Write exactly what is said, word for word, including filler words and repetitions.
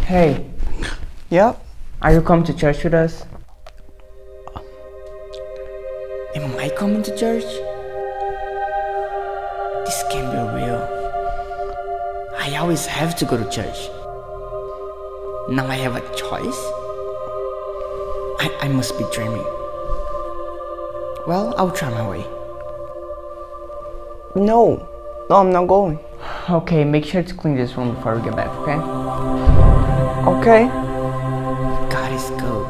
Hey, Yep. are you coming to church with us? Am I coming to church? This can't be real. I always have to go to church. Now I have a choice? I, I must be dreaming. Well, I'll try my way. No, no, I'm not going. Okay, make sure to clean this room before we get back, okay? Okay. God is good.